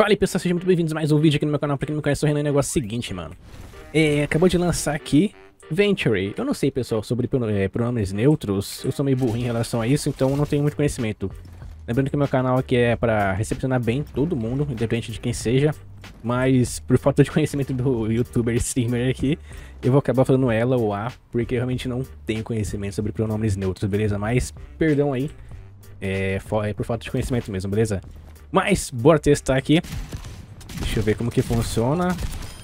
Fala aí pessoal, sejam muito bem-vindos a mais um vídeo aqui no meu canal. Pra quem não me conhece, o Renan, é o negócio seguinte, mano. Acabou de lançar aqui Venture. Eu não sei, pessoal, sobre pronomes neutros. Eu sou meio burro em relação a isso, então eu não tenho muito conhecimento. Lembrando que o meu canal aqui é pra recepcionar bem todo mundo, independente de quem seja. Mas por falta de conhecimento do youtuber streamer aqui, eu vou acabar falando ela ou a, porque eu realmente não tenho conhecimento sobre pronomes neutros, beleza? Mas perdão aí, é por falta de conhecimento mesmo, beleza? Mas, bora testar aqui. Deixa eu ver como que funciona.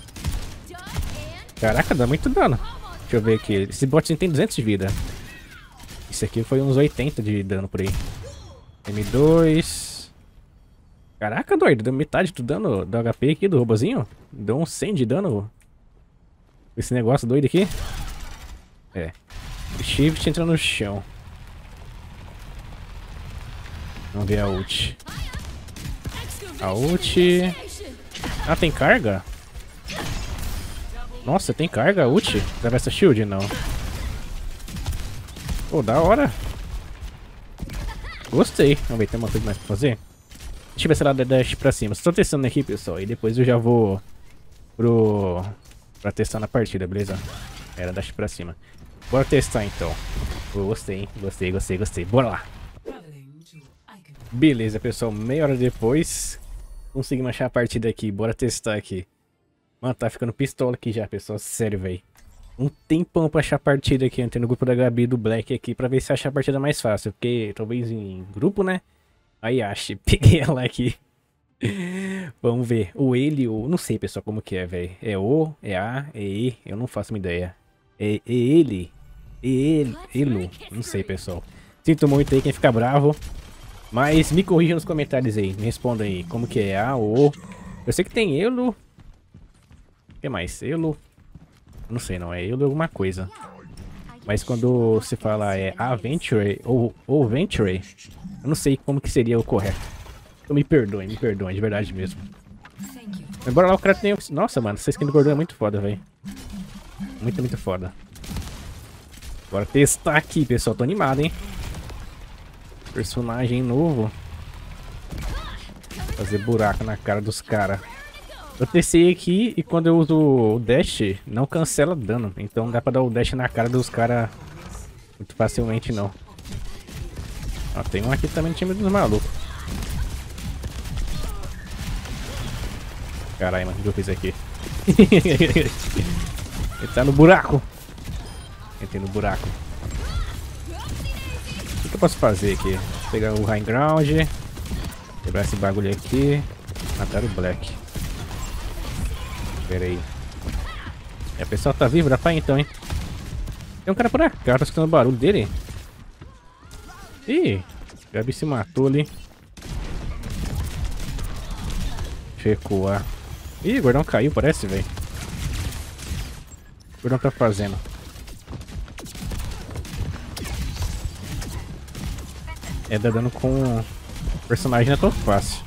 Caraca, dá muito dano. Deixa eu ver aqui. Esse botzinho tem 200 de vida. Esse aqui foi uns 80 de dano por aí. M2. Caraca, doido. Deu metade do dano do HP aqui do robozinho. Deu uns 100 de dano. Esse negócio doido aqui. É. Shift entra no chão. Vamos ver a ult. A ult... Ah, tem carga? Nossa, tem carga a ult? Atravessa shield? Não. Pô, da hora. Gostei. Vamos ver, tem uma coisa mais pra fazer? Deixa eu ver se ela dá dash pra cima. Estou testando aqui, pessoal. E depois eu já vou pra testar na partida, beleza? Era dash pra cima. Bora testar então. Pô, gostei, hein? Gostei. Bora lá. Beleza, pessoal. Meia hora depois... Consegui achar a partida aqui, bora testar aqui. Mano, tá ficando pistola aqui já, pessoal. Sério, velho. Um tempão pra achar a partida aqui. Entrei no grupo da Gabi e do Black aqui pra ver se achar a partida mais fácil. Porque talvez em grupo, né? Aí ache. Peguei ela aqui. Vamos ver. O ele, o... Não sei, pessoal, como que é, velho. É o, é a, é e. Eu não faço uma ideia. É ele. É ele. Elo. Não sei, pessoal. Sinto muito aí quem fica bravo. Mas me corrija nos comentários aí, me responda aí, como que é A ou O. Eu sei que tem Elo. O que mais? Elo. Não sei não, é Elo alguma coisa. Mas quando se fala é Aventure ou Venture, eu não sei como que seria o correto. Então me perdoem, de verdade mesmo. Mas bora lá, o cara tem... Nossa, mano, essa skin do gordão é muito foda, velho. Muito foda. Bora testar aqui, pessoal, tô animado, hein. Personagem novo. Fazer buraco na cara dos caras. Eu testei aqui e quando eu uso o dash, não cancela dano. Então não dá pra dar o dash na cara dos caras muito facilmente, não. Ó, tem um aqui também no time dos malucos. Caralho, mano, o que eu fiz aqui? Ele tá no buraco. Entrei no buraco. O que eu posso fazer aqui? Vou pegar o high ground, quebrar esse bagulho aqui, matar o Black. Pera aí. A pessoa tá vivo? Dá pra ir então, hein? Tem um cara por cá, tá escutando o barulho dele. Ih, o Gabi se matou ali. Deixa eu recuar. Ih, o gordão caiu, parece, velho. O gordão tá fazendo. É, dá dano com o personagem, não é tão fácil.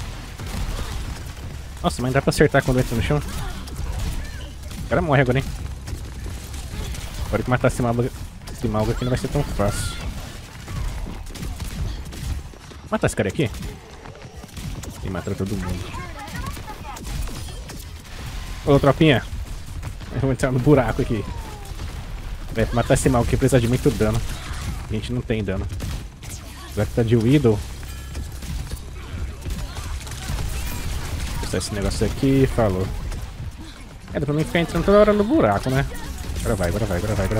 Nossa, mas dá pra acertar quando entra no chão? O cara morre agora, hein? Agora que matar esse malga aqui não vai ser tão fácil. Matar esse cara aqui? E matar todo mundo. Ô, tropinha. Eu vou entrar no buraco aqui. Pra matar esse malga aqui precisa de muito dano. A gente não tem dano. Já que tá de Widow. Vou testar esse negócio aqui. Falou. É, dá pra mim ficar entrando toda hora no buraco, né? Agora vai. Agora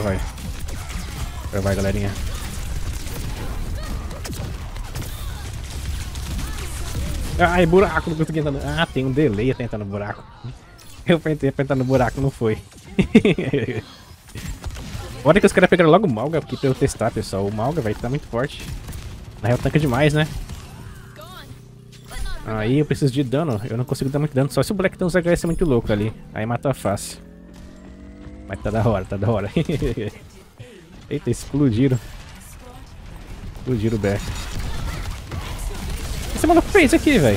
vai, galerinha. Ai, buraco, não consegui entrar no... Ah, tem um delay até entrar no buraco. Eu tentei pra entrar no buraco, não foi. Olha que os caras pegaram logo o Malga aqui pra eu testar, pessoal. O Malga vai estar muito forte. Na real, tanca demais, né? Aí eu preciso de dano. Eu não consigo dar muito dano. Só se o Black tem uns HS muito louco ali. Aí mata fácil. Mas tá da hora, Eita, explodiram. Explodiram o Black. O que esse maluco fez aqui, velho?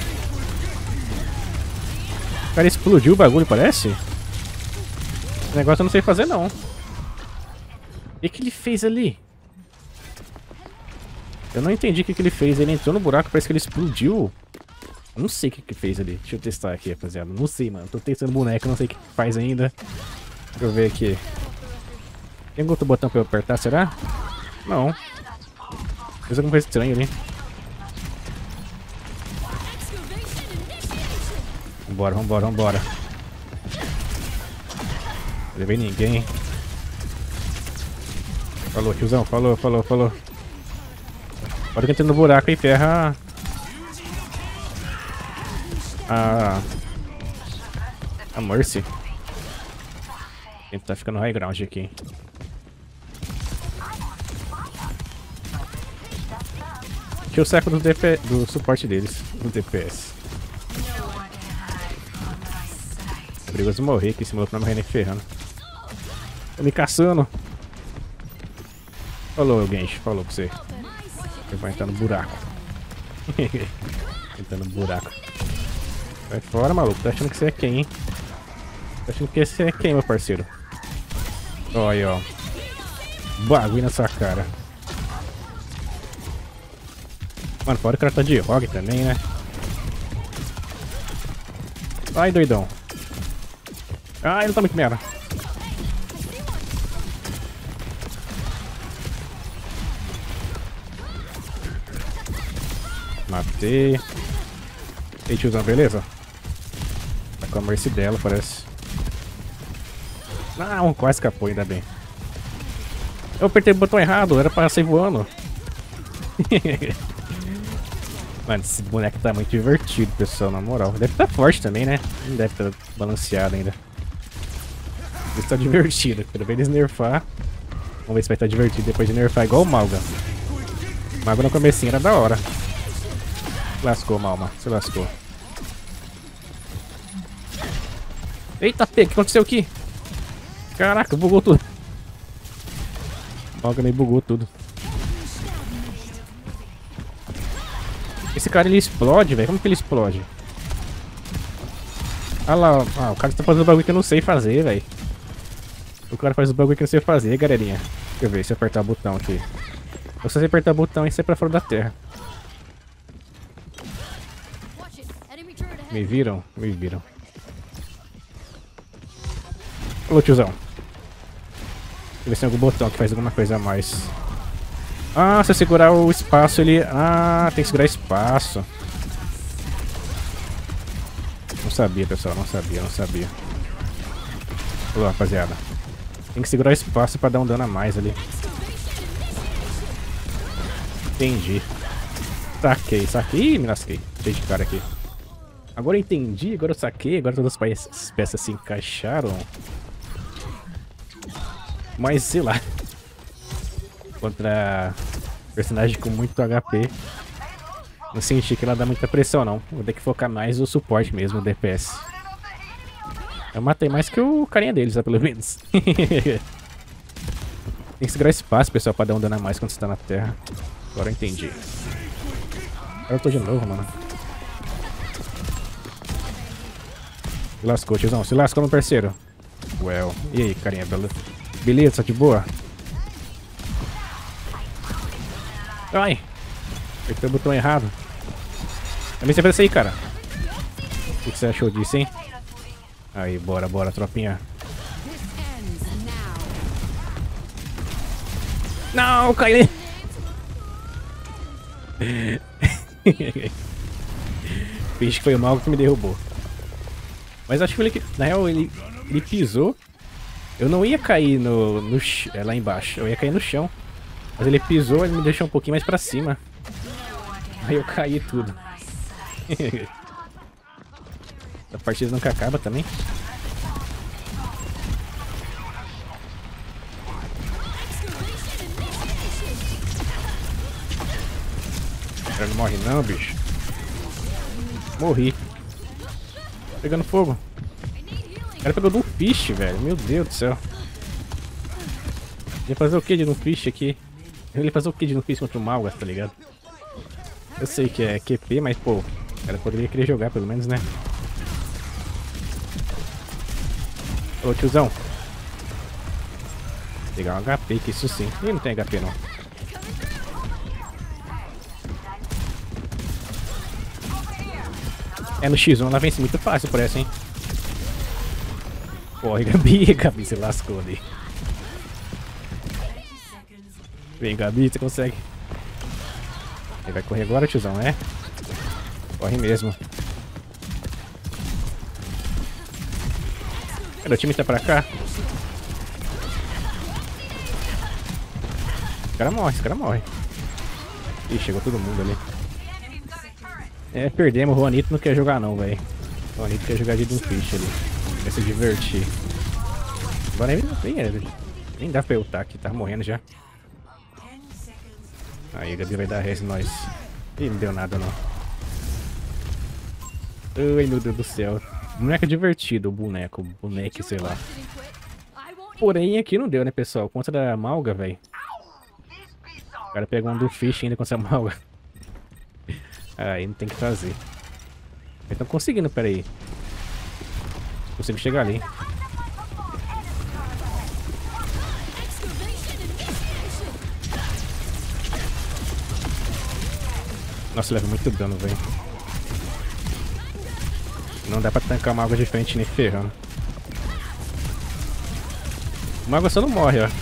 O cara explodiu o bagulho, parece? Esse negócio eu não sei fazer, não. O que ele fez ali? Eu não entendi o que ele fez. Ele entrou no buraco, parece que ele explodiu. Eu não sei o que que fez ali. Deixa eu testar aqui, rapaziada. Não sei, mano. Tô testando boneco, não sei o que faz ainda. Deixa eu ver aqui. Tem algum outro botão pra eu apertar, será? Não. Fez alguma coisa estranha ali. Vambora, vambora, vambora. Não levei ninguém. Falou, tiozão. Falou, falou, falou. Bora que eu entrei no buraco e ferra. A Mercy. Ele tá ficando high ground aqui. Tinha o saco do suporte deles, do DPS. É perigoso morrer, que esse maluco não vai morrer nem ferrando. Tô me caçando. Falou, Genji, falou pra você. Ele vai entrar no buraco. Entrando no buraco. Vai fora, maluco. Tá achando que você é quem, hein? Tá achando que você é quem, meu parceiro? Ó aí, ó. Bagulho na sua cara. Mano, fora o cara tá de rogue também, né? Ai, doidão. Ai, não tá muito merda. Matei. Ei, tiozão, beleza? Tá com a mercy dela, parece. Não, quase escapou, ainda bem. Eu apertei o botão errado, era pra sair voando. Mano, esse boneco tá muito divertido, pessoal, na moral. Deve estar forte também, né? Não deve estar balanceado ainda. Ele tá divertido. Quero ver eles nerfar. Vamos ver se vai estar divertido depois de nerfar igual o Malga. O Malga no comecinho era da hora. Lascou, Malma. Se lascou. Eita, P, o que aconteceu aqui? Caraca, bugou tudo. O Malga nem bugou tudo. Esse cara, ele explode, velho. Como que ele explode? Ah lá, ó. O cara tá fazendo bagulho que eu não sei fazer, velho. O cara faz o bagulho que eu não sei fazer, galerinha. Deixa eu ver se eu apertar o botão aqui. Ou se você apertar o botão e sair pra fora da terra. Me viram? Me viram. Alô, tiozão. Deixa eu ver se tem algum botão que faz alguma coisa a mais. Ah, se eu segurar o espaço, ele... Ah, tem que segurar espaço. Não sabia, pessoal. Não sabia, não sabia. Olha lá, rapaziada. Tem que segurar o espaço pra dar um dano a mais ali. Entendi. Saquei, saquei. Ih, me lasquei. Cheio de cara aqui. Agora eu entendi, agora eu saquei. Agora todas as peças se encaixaram. Mas, sei lá. Contra personagem com muito HP. Não senti que ela dá muita pressão, não. Vou ter que focar mais no suporte mesmo, no DPS. Eu matei mais que o carinha deles, pelo menos. Tem que segurar espaço, pessoal, pra dar um dano a mais quando você tá na terra. Agora eu entendi. Agora eu tô de novo, mano. Se lascou, tiozão. Se lascou, meu parceiro. Well. E aí, carinha, beleza, tá de boa? Ai! Apertei o botão errado. Também você fez isso aí, cara. O que você achou disso, hein? Aí, bora, bora, tropinha. Não, caí! Finge que foi o Malga que me derrubou. Mas acho que ele, na real, ele pisou. Eu não ia cair lá embaixo, eu ia cair no chão. Mas ele pisou, ele me deixou um pouquinho mais pra cima. Aí eu caí tudo. A partida nunca acaba também. Ele não morre não, bicho. Morri. Pegando fogo. O cara pegou de um fish, velho. Meu Deus do céu. Ele ia fazer o que de um fish aqui? Ele ia fazer o que de um fish contra o Malga, tá ligado? Eu sei que é QP, mas pô, o cara poderia querer jogar pelo menos, né? Ô, tiozão. Vou pegar um HP, que isso sim. Ih, não tem HP não. É, no X1 ela vence muito fácil, parece, hein? Corre, Gabi. Gabi se lascou ali. Vem, Gabi, você consegue. Ele vai correr agora, tiozão, é? Corre mesmo. Cadê o time tá pra cá? Esse cara morre, esse cara morre. Ih, chegou todo mundo ali. É, perdemos. O Juanito não quer jogar não, velho. O Juanito quer jogar de Doomfist ali. Quer se divertir. Agora nem dá pra eu lutar aqui, tá morrendo já. Aí, o Gabi vai dar res em nós. Ih, não deu nada não. Ai, meu Deus do céu. Boneco é divertido, o boneco, sei lá. Porém, aqui não deu, né, pessoal? Contra a Malga, velho. O cara pegou um Doomfist ainda contra a Malga. Aí não tem o que fazer. Estão conseguindo, peraí. Consigo chegar ali. Nossa, leva muito dano, velho. Não dá pra tancar uma água de frente nem ferrando. Uma água só não morre, ó.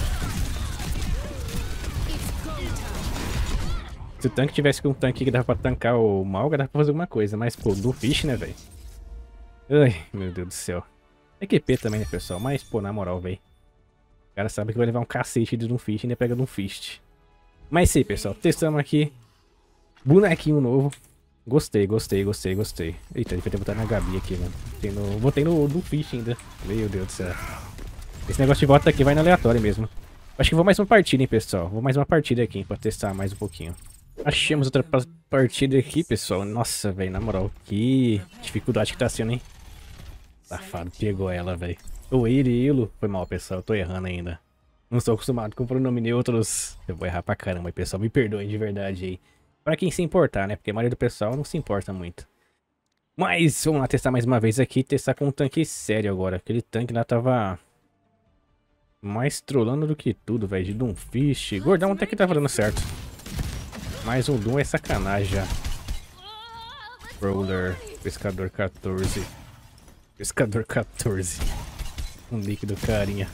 Se o tanque tivesse com um tanque que dava pra tancar o Malga, dava pra fazer alguma coisa. Mas, pô, do Fish, né, velho? Ai, meu Deus do céu. EQP também, né, pessoal? Mas, pô, na moral, velho. O cara sabe que vai levar um cacete de Doomfist e ainda pega Doomfist. Mas sim, pessoal. Testamos aqui. Bonequinho novo. Gostei. Eita, devia ter botado na Gabi aqui, mano. Botei no Doomfist ainda. Meu Deus do céu. Esse negócio de volta aqui vai no aleatório mesmo. Acho que vou mais uma partida, hein, pessoal. Vou mais uma partida aqui, hein, pra testar mais um pouquinho. Achamos outra partida aqui, pessoal. Nossa, velho, na moral, que dificuldade que tá sendo, hein? Safado, pegou ela, velho. Ou ele. Foi mal, pessoal, eu tô errando ainda. Não sou acostumado com pronome neutros. Eu vou errar pra caramba, pessoal. Me perdoem de verdade aí. Pra quem se importar, né? Porque a maioria do pessoal não se importa muito. Mas vamos lá testar mais uma vez aqui. Testar com um tanque sério agora. Aquele tanque lá tava mais trollando do que tudo, velho. De Doomfist. Gordão até que tava dando certo. Mais um Doom é sacanagem já. Brawler. Pescador 14. Pescador 14. Um líquido carinha.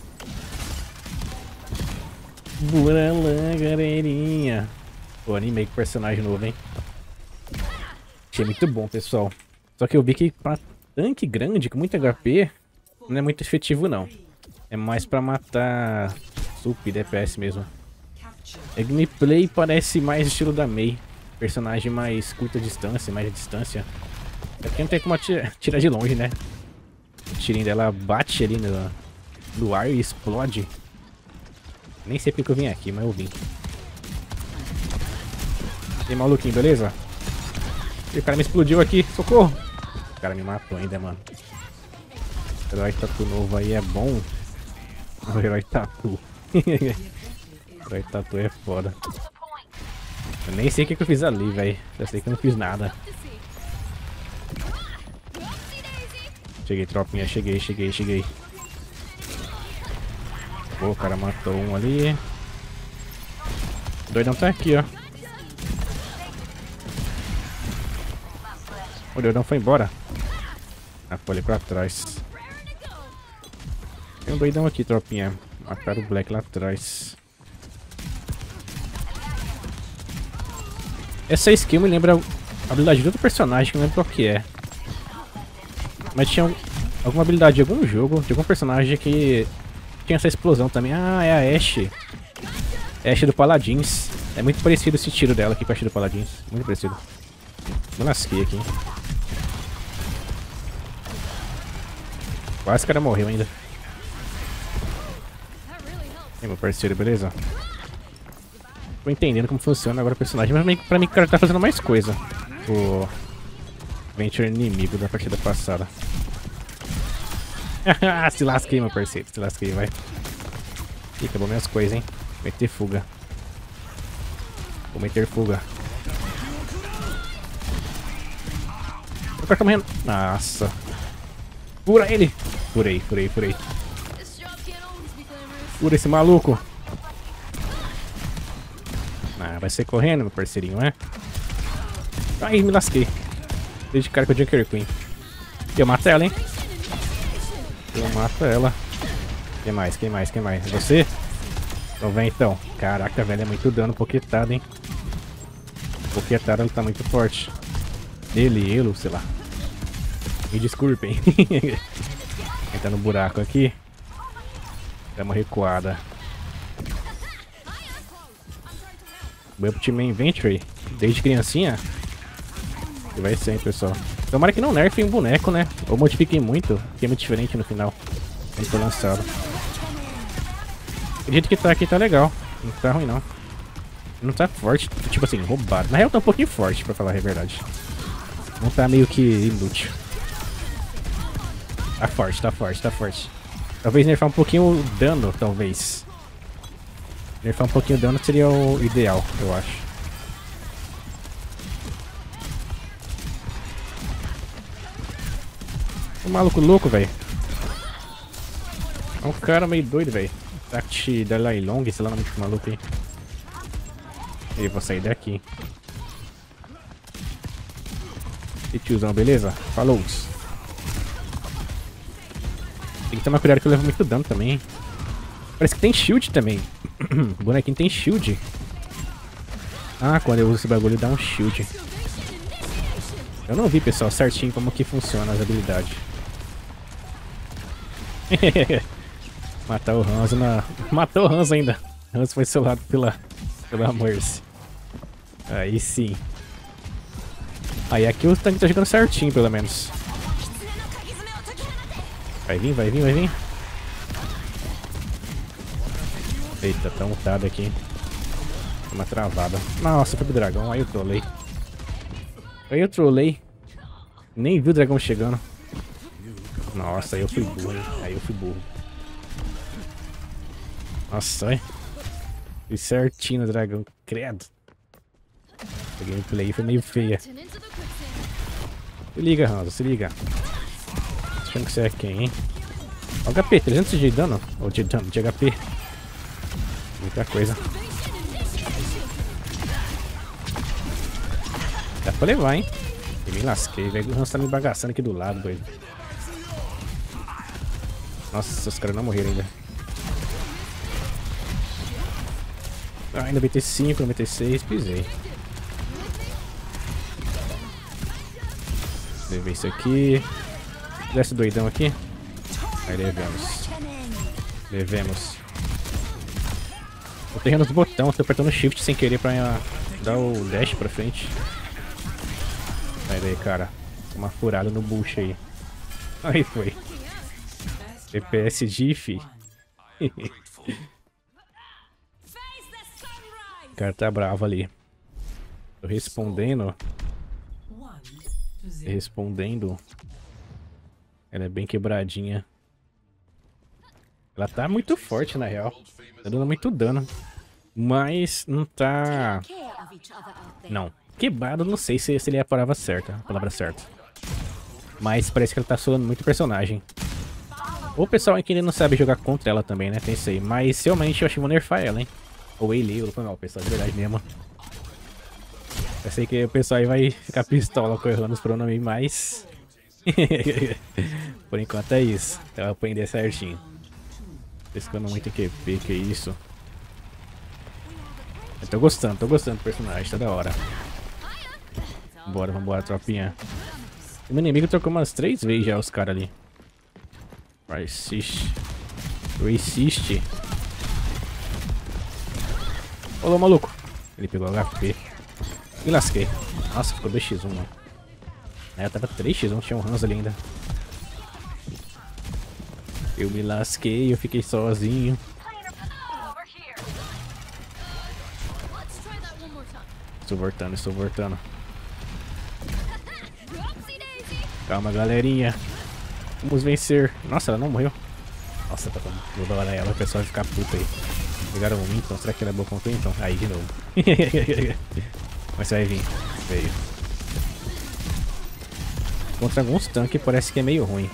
Bora lá, galerinha. Pô, animei com personagem novo, hein? Achei muito bom, pessoal. Só que eu vi que pra tanque grande, com muito HP, não é muito efetivo, não. É mais pra matar sup, DPS mesmo. A gameplay parece mais estilo da Mei. Personagem mais curta distância, média distância. Aqui não tem como tirar de longe, né? O tirinho dela bate ali no ar e explode. Nem sei porque eu vim aqui, mas eu vim. E aí, maluquinho, beleza? E o cara me explodiu aqui, socorro! O cara me matou ainda, mano. O herói tatu novo aí é bom. O herói tatu. O herói tatu é foda. Eu nem sei o que eu fiz ali, velho. Já sei que eu não fiz nada. Cheguei, tropinha, cheguei. Pô, o cara matou um ali. O doidão tá aqui, ó. O doidão foi embora. Ah, foi ali pra trás. Tem um doidão aqui, tropinha. Mataram o Black lá atrás. Essa skill me lembra a habilidade de outro personagem, que eu não lembro qual que é. Mas tinha alguma habilidade de algum jogo, de algum personagem que tinha essa explosão também. Ah, é a Ashe. Ashe do Paladins. É muito parecido esse tiro dela aqui com a Ashe do Paladins. Muito parecido. Me lasquei aqui. Quase o cara morreu ainda. E aí, meu parceiro, beleza? Tô entendendo como funciona agora o personagem, mas pra mim o cara tá fazendo mais coisa. O Venture inimigo da partida passada. Se lasquei, meu parceiro. Se lasquei, vai. Ih, acabou minhas coisas, hein. Meter fuga. Vou meter fuga. O cara tá morrendo. Nossa. Fura ele. Furei. Fura esse maluco. Ah, vai ser correndo, meu parceirinho, né? Ai, me lasquei. Dei de cara com o Junker Queen. Eu mato ela, hein? Eu mato ela. Quem mais? Quem mais? Quem mais? Você? Então vem então. Caraca, velho, é muito dano poquetado, hein? Poquetado, ele tá muito forte. Ele, sei lá. Me desculpem. Entra no buraco aqui. Dá uma recuada. Meu time Inventory, desde criancinha. E vai ser, hein, pessoal. Tomara que não nerfem o boneco, né? Ou modifiquem muito, que é muito diferente no final. Quando foi lançado. O jeito que tá aqui tá legal. Não tá ruim, não. Não tá forte, tipo assim, roubado. Na real tá um pouquinho forte, pra falar a verdade. Não tá meio que inútil. Tá forte, tá forte, tá forte. Talvez nerfar um pouquinho o dano, talvez. Nerfar um pouquinho o dano seria o ideal, eu acho. O maluco louco, velho. É um cara meio doido, velho. Tact Dalai Long, sei lá o nome desse maluco aí. E vou sair daqui. E tiozão, beleza? Falou. Tem que tomar cuidado que eu levo muito dano também, hein? Parece que tem shield também. O bonequinho tem shield. Ah, quando eu uso esse bagulho dá um shield. Eu não vi, pessoal, certinho como que funciona as habilidades. Matar o Hanzo na... Matou o Hanzo ainda. O Hanzo foi selado pela Mercy. Aí sim. Aí aqui o tanque tá jogando certinho, pelo menos. Vai vir, vai vir, vai vir. Eita, tá mutado aqui. Uma travada. Nossa, foi pro dragão. Aí eu trolei. Aí eu trolei. Nem vi o dragão chegando. Nossa, aí eu fui burro, hein? Aí eu fui burro. Nossa, olha. Fui certinho no dragão. Credo. A gameplay foi meio feia. Se liga, Hanzo, se liga. Achando que você é quem, hein? HP, 300 de dano. Ou de dano, de HP. Muita coisa. Dá pra levar, hein? Eu me lasquei, velho. O Hanzo tá me bagaçando aqui do lado, doido. Nossa, os caras não morreram ainda. Ah, 95, 96, pisei. Levei isso aqui. Desce doidão aqui. Aí levemos. Levemos. Eu tô errando os botões, tô apertando shift sem querer pra dar o dash pra frente. Sai daí, cara. Uma furada no bucho aí. Aí foi. DPS diff. O cara tá bravo ali. Tô respondendo. Respondendo. Ela é bem quebradinha. Ela tá muito forte, na real. Tá dando muito dano. Mas não tá... Não. Quebrado, não sei se ele é a palavra certa. Mas parece que ela tá solando muito personagem. O pessoal aqui ainda não sabe jogar contra ela também, né? Pensei. Mas realmente eu acho que vou nerfar ela, hein? Ou ele, ou foi mal, pessoal, de verdade mesmo. Eu sei que o pessoal aí vai ficar pistola com errando os pronomes, mas... Por enquanto é isso. Eu vou aprender certinho. Pescando muito QP, que isso. Eu tô gostando do personagem, tá da hora. Bora, vambora, tropinha. O meu inimigo trocou umas 3 vezes já os caras ali. Resist. Olha maluco. Ele pegou HP. Me lasquei. Nossa, ficou 2x1, mano. Eu tava 3x1, tinha um Hanzo ali ainda. Eu me lasquei, eu fiquei sozinho. Estou voltando. Calma, galerinha. Vamos vencer. Nossa, ela não morreu. Nossa, tá vou dar hora ela, o pessoal vai ficar puto aí. Pegaram o Winton, será que ela é boa contra o Winton? Aí, de novo. Mas vai vir. Veio. Contra alguns tanques parece que é meio ruim.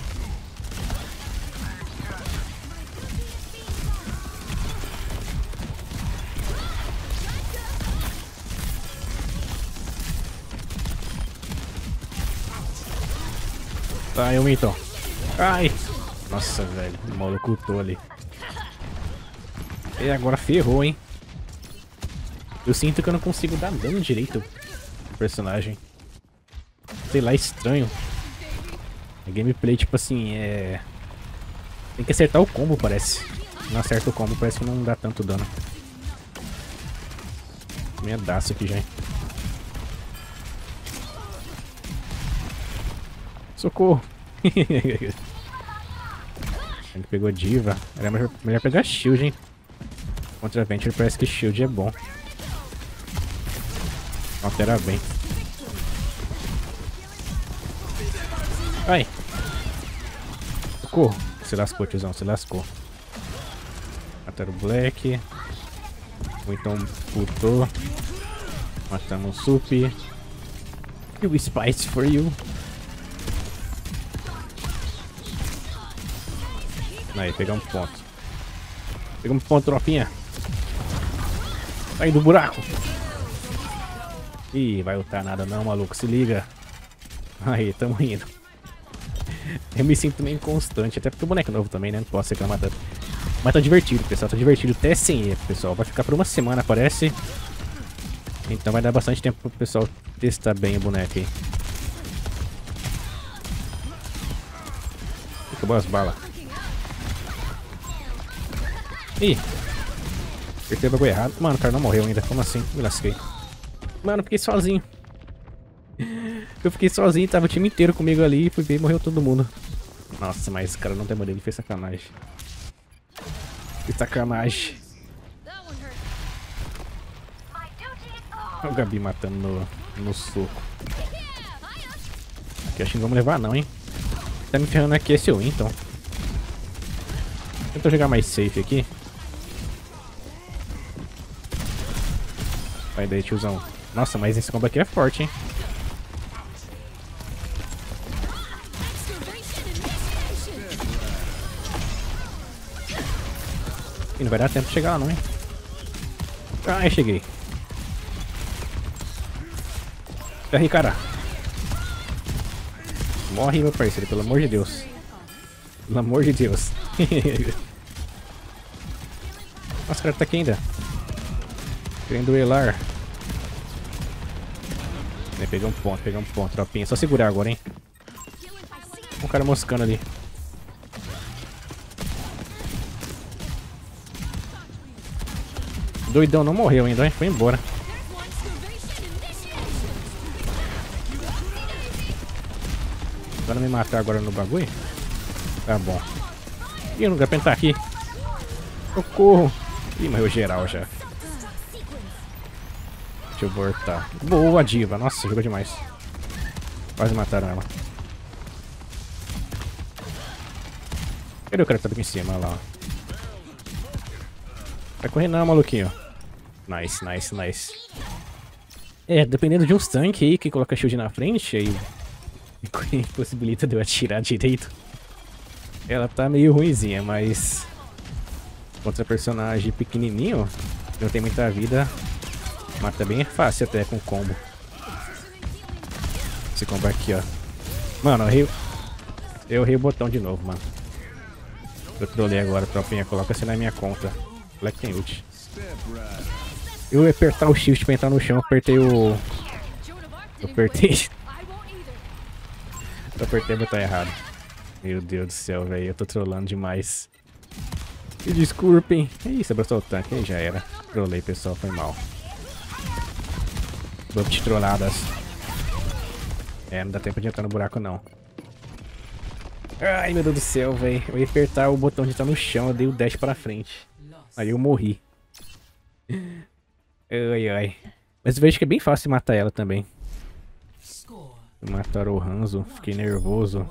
Tá, eu então. Ai! Nossa, velho. O maluco ultou ali. E agora ferrou, hein? Eu sinto que eu não consigo dar dano direito no personagem. Sei lá, estranho. A gameplay, tipo assim, é... Tem que acertar o combo, parece. Se não acerta o combo, parece que não dá tanto dano. Minha daço aqui já, hein? Socorro! Ele pegou diva. Era melhor pegar shield, hein? Contra a Venture parece que shield é bom. Altera bem. Ai! Socorro! Se lascou, tiozão, se lascou. Mataram o Black. Ou então putou. Matamos o Sup. E o Spice for you. Aí, pegamos ponto. Pegamos ponto, tropinha. Sai do buraco. Ih, vai lutar nada não, maluco. Se liga. Aí, tamo indo. Eu me sinto meio inconstante. Até porque o boneco é novo também, né? Não posso reclamar tanto. Mas tá divertido, pessoal. Tá divertido até sem erro, pessoal. Vai ficar por uma semana, parece. Então vai dar bastante tempo pro pessoal testar bem o boneco aí. Acabou as balas. Ih! Apertei o bagulho errado. Mano, o cara não morreu ainda. Como assim? Me lasquei. Mano, eu fiquei sozinho. Eu fiquei sozinho, tava o time inteiro comigo ali. Fui ver e morreu todo mundo. Nossa, mas esse cara não tem modelo, ele fez sacanagem. Fez sacanagem. Olha o Gabi matando no soco. Aqui acho que não vamos levar não, hein. Tá me ferrando aqui esse win, então. Tenta jogar mais safe aqui. Vai daí, tiozão. Nossa, mas esse combo aqui é forte, hein. E não vai dar tempo de chegar lá não, hein. Ah, eu cheguei. Ferre, cara. Morre, meu parceiro, pelo amor de Deus. Pelo amor de Deus. Nossa, o cara tá aqui ainda. Querendo duelar. Peguei um ponto, tropinha. Só segurar agora, hein. Um cara moscando ali. Doidão não morreu ainda, hein. Foi embora. Vai me matar agora no bagulho? Tá bom. Ih, não dá pra entrar aqui. Socorro. Ih, morreu geral já. Deixa eu voltar. Boa, diva. Nossa, jogou demais. Quase mataram ela. Cadê o cara que tá aqui em cima? Olha lá. Vai correr não, maluquinho. Nice, nice, nice. É, dependendo de uns tanques aí que coloca shield na frente, aí possibilita de eu atirar direito. Ela tá meio ruinzinha, mas contra personagem pequenininho, que não tem muita vida, mata bem fácil até com combo. Esse combo aqui, ó. Mano, eu errei o botão de novo, mano. Eu trolei agora, tropinha. Coloca-se na minha conta. Black tem ult. Eu ia apertar o shift pra entrar no chão, apertei o... Eu apertei o botão errado. Meu Deus do céu, velho. Eu tô trolando demais. Me desculpem. Ih, você abraçou o tanque. Aí já era. Trolei, pessoal. Foi mal. Buff de trolladas. É, não dá tempo de entrar no buraco, não. Ai, meu Deus do céu, velho. Eu ia apertar o botão de entrar no chão. Eu dei o dash pra frente. Aí eu morri. Ai, ai. Mas eu vejo que é bem fácil matar ela também. Mataram o Hanzo. Fiquei nervoso.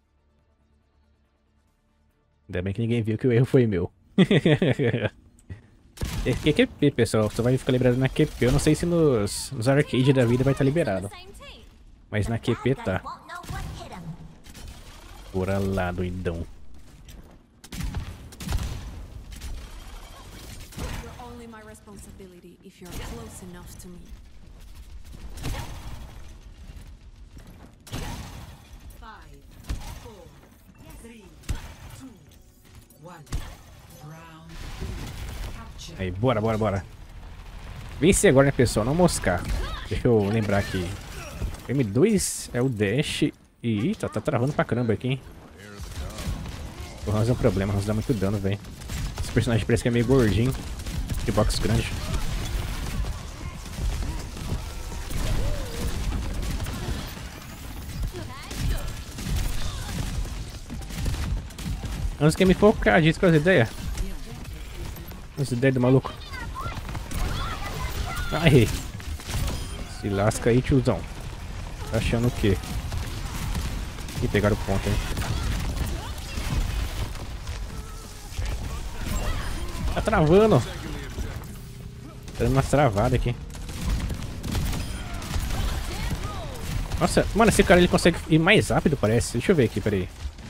Ainda bem que ninguém viu que o erro foi meu. É QP, pessoal. Só vai ficar liberado na QP. Eu não sei se nos arcade da vida vai estar liberado. Mas na QP tá. Bora lá, doidão. Aí, bora, bora, bora. Vencer agora, né, pessoal? Não moscar. Deixa eu lembrar aqui. M2 é o dash. E tá travando pra caramba aqui, hein? O Hans é um problema, o Hans dá muito dano, velho. Esse personagem parece que é meio gordinho. De box grande. Hans quer me focar, diz com as ideias. As ideias do maluco. Ai. Se lasca aí, tiozão. Tá achando o quê? E pegaram o ponto, hein? Tá travando. Tá dando umas travadas aqui. Nossa, mano, esse cara ele consegue ir mais rápido, parece. Deixa eu ver aqui, peraí.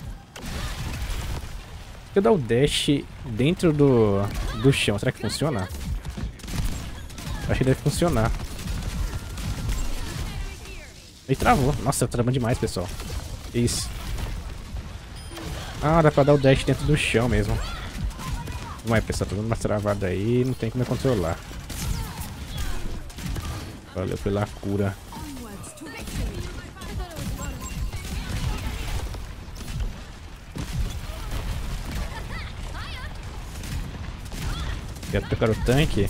Se eu dar o dash dentro do chão, será que funciona? Acho que deve funcionar. Ele travou. Nossa, tá travando demais, pessoal. Isso. Ah, dá pra dar o dash dentro do chão mesmo. Vamos aí, pessoal. Tá dando uma travada aí. Não tem como eu controlar. Valeu pela cura. Quero trocar o tanque.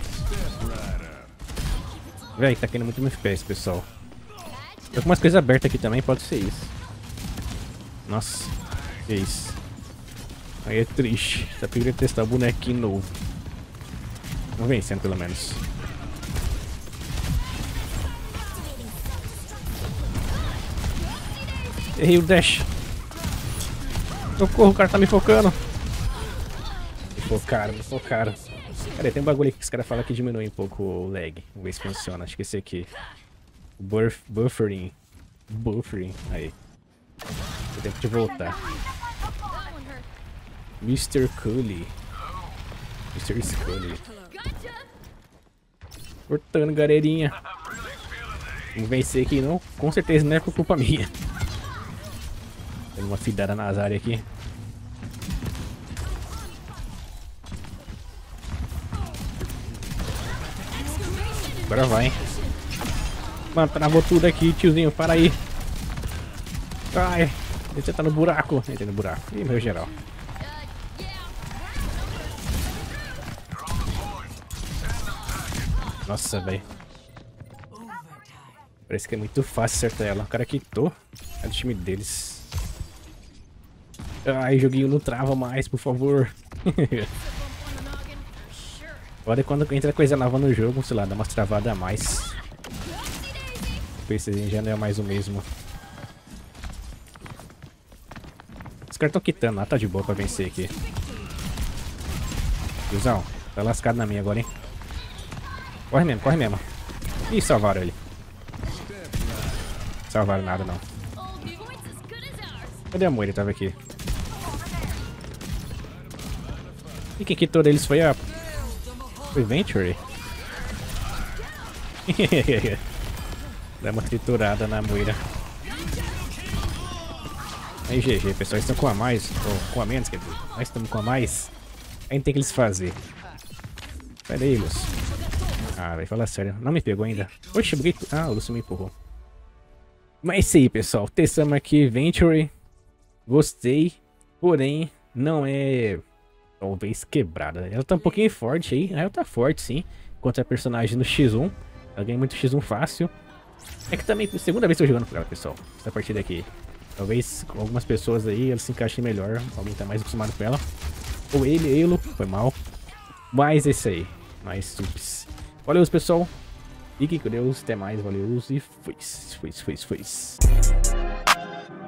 Véi, tá caindo muito no FPS, pessoal. Tô com umas coisas abertas aqui também, pode ser isso. Nossa, que isso. Aí é triste. Tá pedindo testar o bonequinho novo. Vamos vencendo pelo menos. Errei o dash. Socorro, o cara tá me focando. Me focaram. Cadê? Tem um bagulho aqui que os caras falam que diminui um pouco o lag. Vamos ver se funciona. Acho que esse aqui. Buffering. Aí. Deu tempo de voltar. Mr. Scully. Cortando, galerinha. Vamos vencer aqui, não? Com certeza não é por culpa minha. Tem uma fidada nas áreas aqui. Agora vai, hein? Mano, travou tudo aqui, tiozinho. Para aí. Ai, você tá no buraco. Entrei no buraco. Ih, meu geral. Nossa, velho. Parece que é muito fácil acertar ela. O cara quitou. É do time deles. Ai, joguinho não trava mais, por favor. Olha quando entra coisa nova no jogo, sei lá, dá umas travadas a mais. O PC já não é mais o mesmo. Os caras estão quitando lá, tá de boa pra vencer aqui. Tiozão, tá lascado na minha agora, hein? Corre mesmo, corre mesmo. Ih, salvaram ele. Salvaram nada, não. Cadê a Moira? Tava aqui. E quem quitou deles foi a... Foi Venture? Dá uma triturada na Moira. Aí GG, pessoal, estão com a mais, ou com a menos, quer dizer, nós estamos com a mais. A gente tem que eles fazer. Sai daí, Lúcio. Ah, vai falar sério, não me pegou ainda. Oxe, buguei. Ah, o Lúcio me empurrou. Mas é isso aí, pessoal, testamos aqui Venture. Gostei, porém, não é... Talvez quebrada. Ela tá um pouquinho forte aí. Ela tá forte, sim. Contra a personagem no X1. Ela ganha muito X1 fácil. É que também, segunda vez que eu tô jogando com ela, pessoal. Essa partida aqui. Talvez com algumas pessoas aí elas se encaixem melhor. Alguém tá mais acostumado com ela. Ou ele, foi mal. Mas é isso aí. Mais subs. Valeu, pessoal. Fiquem com Deus. Até mais. Valeu. E fui.